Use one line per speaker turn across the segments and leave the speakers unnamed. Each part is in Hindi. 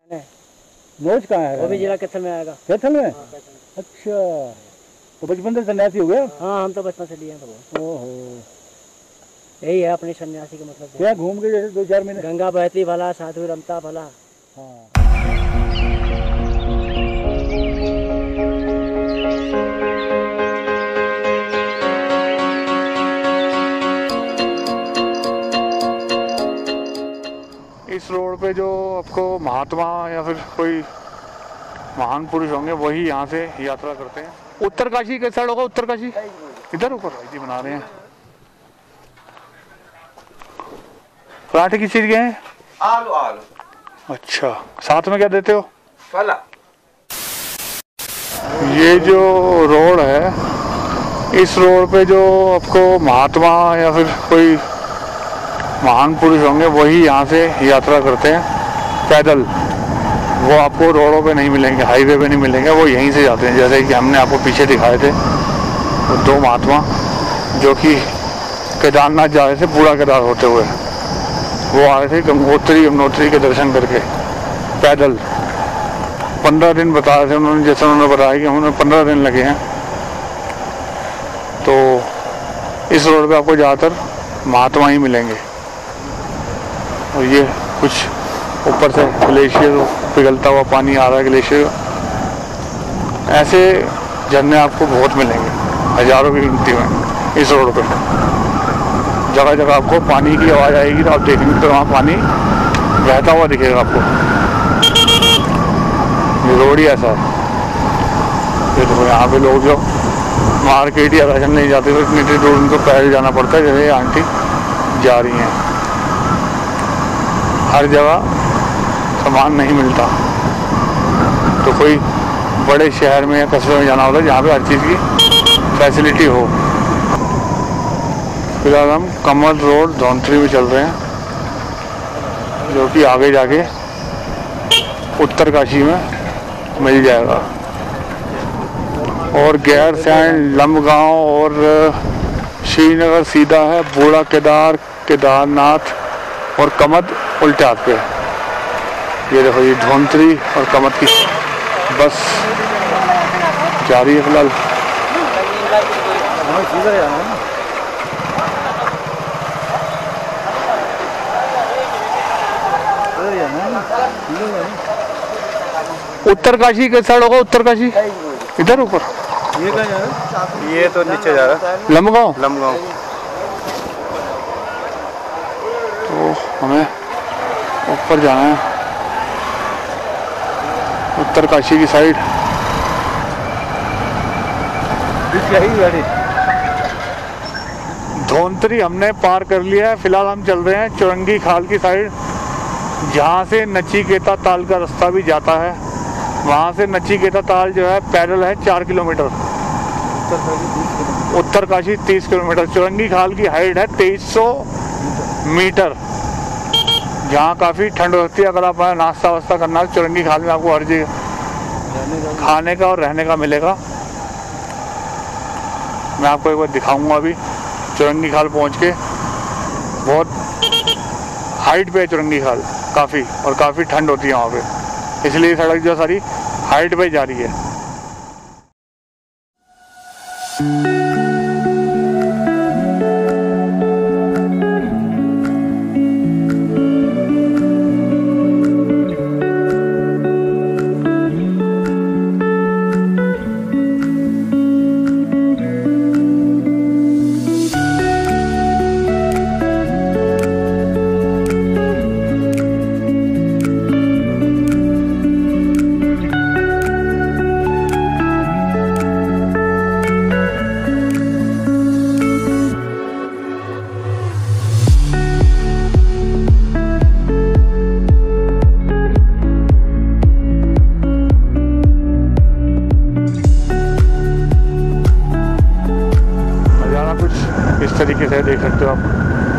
नोच कहाँ है?
वो भी जिला कैथल में आएगा।
कैथल में? अच्छा, तो बचपन से सन्यासी हो गया?
हाँ, हम तो बचपन से लिए हैं। तो
ओहो,
यही है अपनी सन्यासी का मतलब।
क्या घूम के जैसे 2-4 महीने?
गंगा बहती भला, साधु रमता भला।
हाँ। इस रोड पे जो आपको महात्मा या फिर कोई महान पुरुष होंगे वही यहाँ से यात्रा करते हैं। उत्तरकाशी के साइड होगा, उत्तरकाशी इधर ऊपर जी बना रहे हैं। पराठे किस चीज के हैं?
आलू आलू।
अच्छा, साथ में क्या देते हो?
फला।
ये जो रोड है, इस रोड पे जो आपको महात्मा या फिर कोई महान पुरुष होंगे वही यहाँ से यात्रा करते हैं पैदल। वो आपको रोडों पे नहीं मिलेंगे, हाईवे पे नहीं मिलेंगे, वो यहीं से जाते हैं। जैसे कि हमने आपको पीछे दिखाए थे वो 2 महात्मा जो कि केदारनाथ जा रहे थे, बूढ़ा केदार होते हुए। वो आ रहे थे गंगोत्री यमुनोत्री के दर्शन करके पैदल। 15 दिन बता रहे थे उन्होंने, जैसे उन्होंने बताया कि उन्होंने 15 दिन लगे हैं। तो इस रोड पे आपको ज़्यादातर महात्मा ही मिलेंगे। और ये कुछ ऊपर से ग्लेशियर पिघलता हुआ पानी आ रहा है, ग्लेशियर। ऐसे झरने आपको बहुत मिलेंगे, हजारों की गिनती में इस रोड पे। जगह जगह आपको पानी की आवाज़ आएगी तो आप देखेंगे तो वहाँ पानी बहता हुआ दिखेगा आपको। ये रोड ही ऐसा है। ये देखो यहाँ पे लोग जो मार्केट या राशन नहीं जाते तो इतनी दूर उनको पैदल जाना पड़ता है, जैसे ये आंटी जा रही हैं। हर जगह सामान नहीं मिलता, तो कोई बड़े शहर में या कस्बे में जाना होता है जहाँ पे हर चीज़ की फैसिलिटी हो। फिलहाल हम कमल रोड धौंतरी में चल रहे हैं, जो कि आगे जाके उत्तरकाशी में मिल जाएगा। और गैरसैंण, लंबगांव और श्रीनगर सीधा है, बूढ़ा केदार, केदारनाथ और कमद उल्टे हाथ पे। ये देखो ये धौंतरी और कमद की बस जा रही है फिलहाल। उत्तरकाशी के साइड होगा, उत्तरकाशी इधर ऊपर।
ये कहाँ जा रहा है? ये तो नीचे जा रहा है,
लंबगांव।
लंबगांव।
तो हमें ऊपर जाना है, उत्तरकाशी की साइड। धौंतरी हमने पार कर लिया है। फिलहाल हम चल रहे हैं चौरंगी खाल की साइड, जहाँ से नचिकेता ताल का रास्ता भी जाता है। वहाँ से नचिकेता ताल जो है पैदल है 4 किलोमीटर, उत्तरकाशी 30 किलोमीटर। चौरंगी खाल की हाइट है 2300 मीटर, जहाँ काफ़ी ठंड होती है। अगर आप नाश्ता वास्ता करना है चौरंगी खाल में, आपको हर जगह खाने का और रहने का मिलेगा। मैं आपको एक बार दिखाऊंगा अभी चौरंगी खाल पहुँच के। बहुत हाइट पे है चौरंगी खाल काफ़ी, और काफ़ी ठंड होती है वहाँ पे, इसलिए सड़क जो सारी हाइट पे जा रही है। इस तरीके से देख सकते हो आप।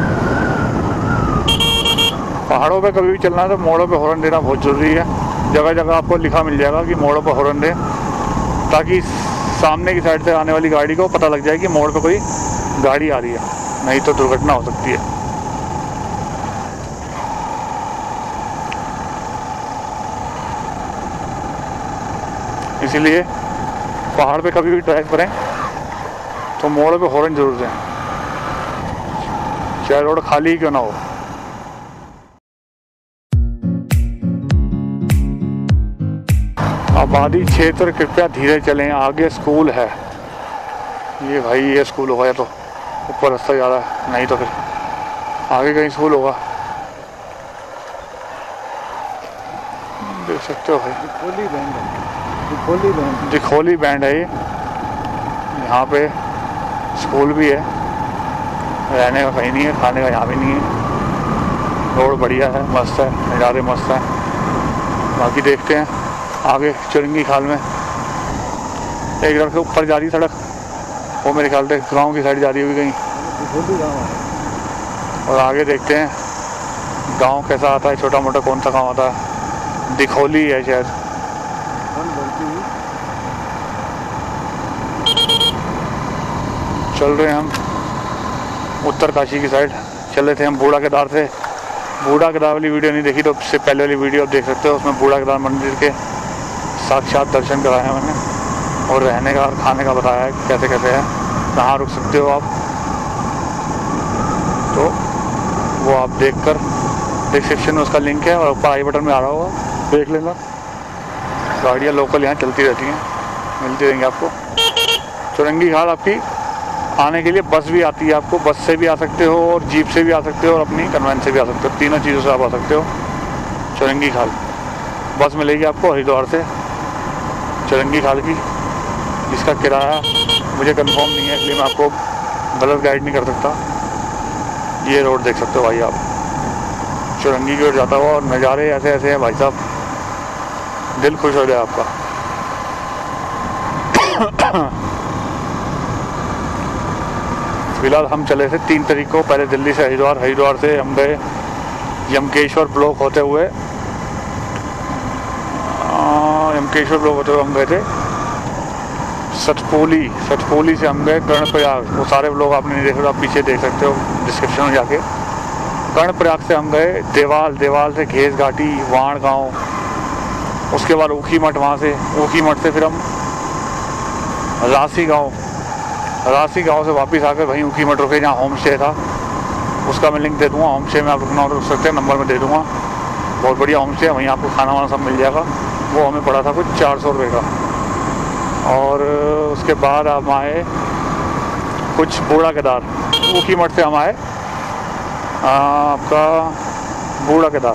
पहाड़ों पे कभी भी चलना है तो मोड़ों पे हॉर्न देना बहुत ज़रूरी है। जगह जगह आपको लिखा मिल जाएगा कि मोड़ों पे हॉर्न दें, ताकि सामने की साइड से आने वाली गाड़ी को पता लग जाए कि मोड़ पे कोई गाड़ी आ रही है, नहीं तो दुर्घटना हो सकती है। इसीलिए पहाड़ पे कभी भी ड्राइव करें तो मोड़ पे हॉर्न जरूर दें, चाहे रोड खाली ही क्यों ना हो। आबादी क्षेत्र कृपया धीरे चलें, आगे स्कूल है। ये भाई ये स्कूल होगा या तो ऊपर रास्ता जा रहा है, नहीं तो फिर आगे कहीं स्कूल होगा। देख सकते हो भाई दिखोली बैंड है ये। यहाँ पे स्कूल भी है, रहने का कहीं नहीं है, खाने का यहाँ भी नहीं है। रोड बढ़िया है, मस्त है, नज़ारे मस्त हैं। बाकी देखते हैं आगे चुरंगी खाल में एक सड़क से ऊपर जा रही सड़क, वो मेरे ख्याल से गांव की साइड जा रही होगी कहीं। और आगे देखते हैं गांव कैसा आता है, छोटा मोटा कौन सा गांव आता है, दिखोली है शायद। चल रहे हैं हम उत्तरकाशी की साइड, चले थे हम बूढ़ा केदार से। बूढ़ा केदार वाली वीडियो नहीं देखी तो उससे पहले वाली वीडियो आप देख सकते हो, उसमें बूढ़ा केदार मंदिर के साक्षात दर्शन कराए हैं मैंने, और रहने का और खाने का बताया है कैसे कैसे है, कहाँ रुक सकते हो आप। तो वो आप देखकर डिस्क्रिप्शन में उसका लिंक है और ऊपर आई बटन में आ रहा होगा, देख लेना। गाड़ियाँ लोकल यहाँ चलती रहती हैं, मिलती रहेंगी आपको। चुरंगी खाल आपकी आने के लिए बस भी आती है, आपको बस से भी आ सकते हो और जीप से भी आ सकते हो और अपनी कन्वेंस से भी आ सकते हो, तीनों चीज़ों से आप आ सकते हो चुरंगी खाल। बस मिलेगी आपको हरिद्वार से चुरंगी खाल की, जिसका किराया मुझे कंफर्म नहीं है, इसलिए मैं आपको गलत गाइड नहीं कर सकता। ये रोड देख सकते हो भाई आप, चुरंगी की ओर जाता हुआ, और नज़ारे ऐसे ऐसे हैं भाई साहब, दिल खुश हो जाए आपका। फिलहाल हम चले थे 3 तारीख को, पहले दिल्ली से हरिद्वार, हरिद्वार से हम गए यमकेश्वर ब्लॉक होते हुए, यमकेश्वर ब्लॉक होते हुए हम गए थे सतपुली, सतपुली से हम गए कर्णप्रयाग। वो सारे ब्लॉग आपने नहीं देखे तो आप पीछे देख सकते हो डिस्क्रिप्शन में जाके। कर्णप्रयाग से हम गए देवाल, देवाल से घेस घाटी, वाण गाँव, उसके बाद ऊखी मठ, वहाँ से ऊखी मठ से फिर हम राशि गाँव, राशि गाँव से वापस आकर वहीं ऊखी मठ रुके जहाँ होम स्टे था, उसका मैं लिंक दे दूँगा। होम स्टे में आप रुकना हो तो रुक सकते हैं, नंबर में दे दूँगा। बहुत बढ़िया होम स्टे है, वहीं आपको खाना वाना सब मिल जाएगा। वो हमें पड़ा था कुछ 400 रुपये का। और उसके बाद हम आए कुछ बूढ़ा केदार, ऊखी मठ से हम आए आपका बूढ़ा केदार,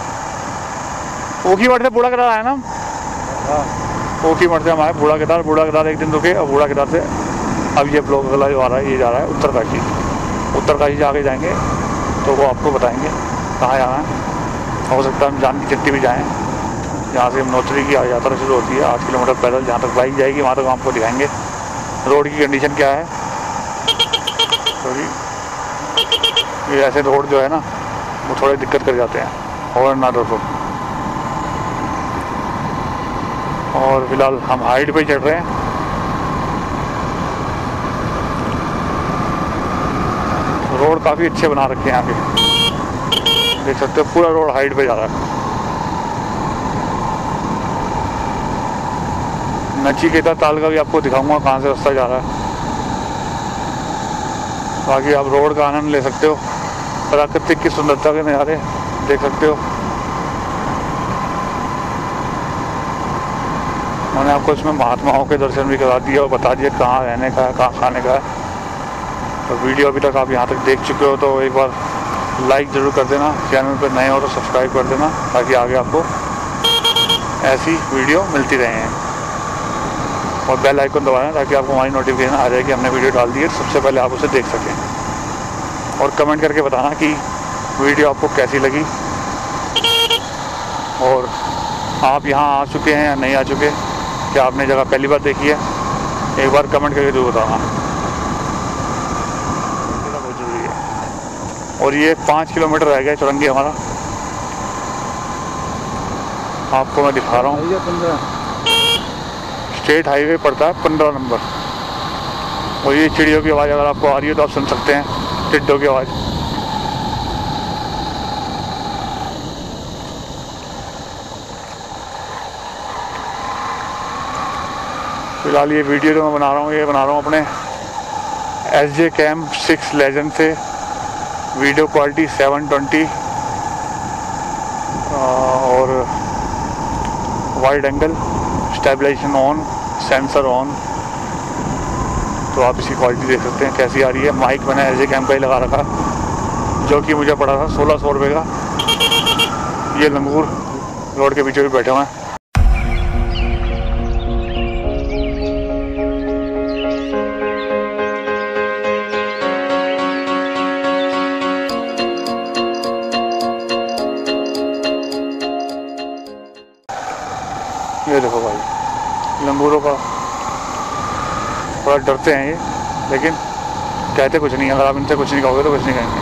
ऊखी मठ से बूढ़ा केदार आया ना, ऊखी मठ से हम आए बूढ़ा केदार। बूढ़ा केदार एक दिन रुके और बूढ़ा केदार से अब ये ब्लॉग अगला जो आ रहा है ये जा रहा है उत्तरकाशी। उत्तरकाशी से आगे जाएंगे तो वो आपको बताएंगे कहाँ जाना है। हो सकता है हम जान की चिट्ठी भी जाएँ, जहाँ से यमुनोत्री की यात्रा शुरू होती है 8 किलोमीटर पैदल, जहाँ तक बाइक जाएगी वहाँ तक हम आपको दिखाएंगे रोड की कंडीशन क्या है। सॉरी, ये ऐसे रोड जो है ना वो थोड़े दिक्कत कर जाते हैं और ना रोड। और फिलहाल हम हाइट पे चढ़ रहे हैं, रोड काफ़ी अच्छे बना रखे हैं यहाँ पे, देख सकते हो पूरा रोड हाइट पे जा रहा है। नचिकेता ताल का भी आपको दिखाऊंगा कहाँ से रास्ता जा रहा है। बाकी आप रोड का आनंद ले सकते हो, प्राकृतिक की सुंदरता के नज़ारे देख सकते हो। मैंने आपको इसमें महात्माओं के दर्शन भी करा दिया और बता दिया कहाँ रहने का है, कहाँ खाने का है। तो वीडियो अभी तक आप यहाँ तक देख चुके हो तो एक बार लाइक ज़रूर कर देना, चैनल पर नए हो तो सब्सक्राइब कर देना, ताकि आगे आपको ऐसी वीडियो मिलती रहे हैं। और बेल आइकन दबाना ताकि आपको हमारी नोटिफिकेशन आ जाए कि हमने वीडियो डाल दी है, सबसे पहले आप उसे देख सकें। और कमेंट करके बताना कि वीडियो आपको कैसी लगी, और आप यहाँ आ चुके हैं या नहीं आ चुके, क्या आपने जगह पहली बार देखी है, एक बार कमेंट करके जरूर बताना, बहुत ज़रूरी है। और ये 5 किलोमीटर रह गया चुरंगी हमारा, आपको मैं दिखा रहा हूँ। स्टेट हाईवे पड़ता है 15 नंबर। और ये चिड़ियों की आवाज़ अगर आपको आ रही है तो आप सुन सकते हैं, टिड्डों की आवाज़। फिलहाल ये वीडियो जो मैं बना रहा हूँ ये बना रहा हूँ अपने SJ Cam 6 लेजेंड से। वीडियो क्वालिटी 720 और wide angle, stabilisation on, sensor on. तो आप इसकी क्वालिटी देख सकते हैं कैसी आ रही है। माइक मैंने SJ Cam का ही लगा रखा जो कि मुझे पड़ा था 1600 रुपये का। ये लंगूर रोड के बीचों बीच बैठे हुए हैं। ये देखो भाई, लंगूरों का थोड़ा डरते हैं ये, लेकिन कहते कुछ नहीं। अगर आप इनसे कुछ नहीं कहोगे तो कुछ नहीं कहेंगे।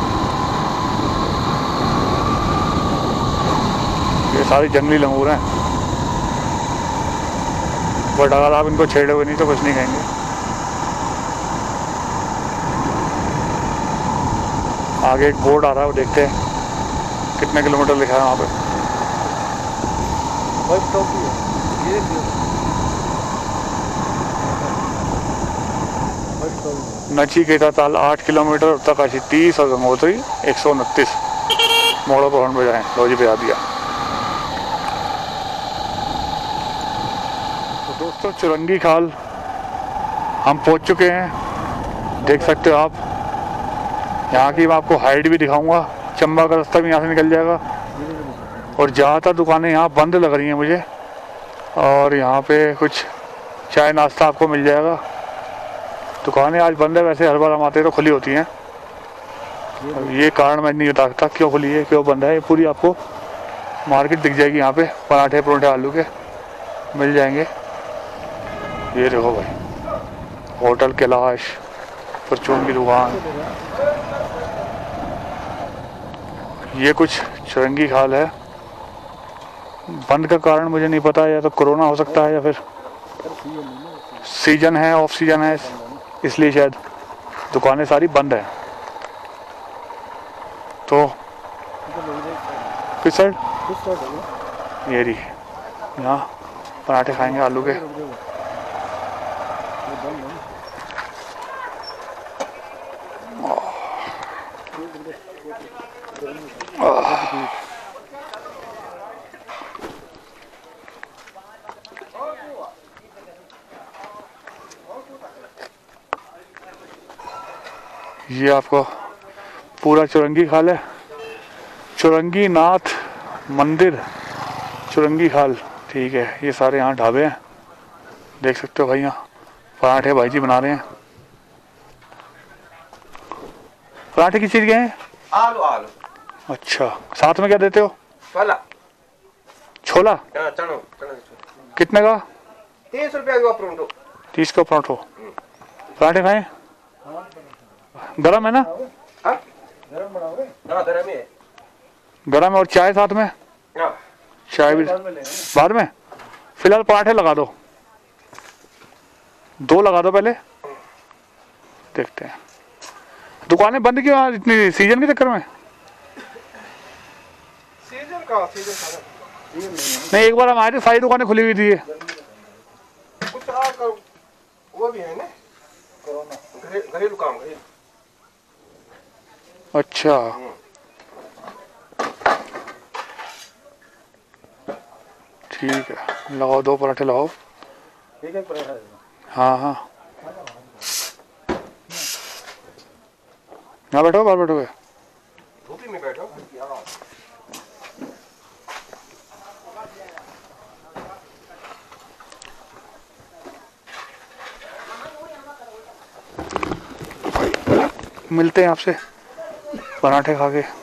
ये सारी जंगली लंगूर हैं, बट अगर आप इनको छेड़ोगे नहीं तो कुछ नहीं कहेंगे। आगे एक बोर्ड आ रहा है, वो देखते हैं कितने किलोमीटर लिखा है वहाँ पे। नचिकेता ताल 8 किलोमीटर, उत्तरकाशी 30 और गंगोत्री 129। मोड़ों पर हॉर्न बजाएं। लो जी बजा दिया। तो दोस्तों चुरंगी खाल हम पहुंच चुके हैं, देख सकते हो आप। यहाँ की मैं आपको हाइट भी दिखाऊंगा। चंबा का रास्ता भी यहाँ से निकल जाएगा और ज़्यादातर दुकानें यहाँ बंद लग रही हैं मुझे। और यहाँ पे कुछ चाय नाश्ता आपको मिल जाएगा। दुकानें आज बंद है, वैसे हर बार हम आते तो खुली होती हैं। ये कारण मैं नहीं बता सकता क्यों खुली है क्यों बंद है। ये पूरी आपको मार्केट दिख जाएगी। यहाँ पे पराठे परोठे आलू के मिल जाएंगे। ये देखो भाई, होटल कैलाश, परचून की दुकान। ये कुछ चुरंगी खाल है। बंद का कारण मुझे नहीं पता, या तो कोरोना हो सकता है या फिर सीजन है, ऑफ सीजन है, इसलिए शायद दुकानें सारी बंद है। तो किस साइड? ये रही, यहाँ पराठे खाएंगे आलू के। ये आपको पूरा चुरंगी खाल है। चुरंगी नाथ मंदिर, चुरंगी खाल, ठीक है। ये सारे यहाँ ढाबे हैं, देख सकते हो भाई। यहाँ पराठे भाई जी बना रहे हैं। पराठे किस चीज़ के हैं?
आलू आलू।
अच्छा, साथ में क्या देते हो?
छोला।
छोला?
चनो।
कितने का?
30 रुपया का परोठो।
30 का पराठो। पराठे खाएं? गरम है ना?
गरम बनाओगे? हाँ गरम ही है।
गरम है। और चाय साथ में? चाय भी बाद में। फिलहाल पराठे लगा दो, 2 लगा दो पहले, देखते हैं। दुकानें बंद क्यों आज इतनी, सीजन के चक्कर में?
सीजन का
नहीं, एक बार हम आए थे सारी दुकानें खुली हुई थी।
कुछ वो भी है ना, कोरोना घरेलू काम।
अच्छा, ठीक है, लगाओ 2 पराठे लगाओ।
एक पराठा।
हाँ हाँ, यहाँ बैठो, बाहर बैठोगे?
धूप में बैठो।
मिलते हैं आपसे पराठे खा के।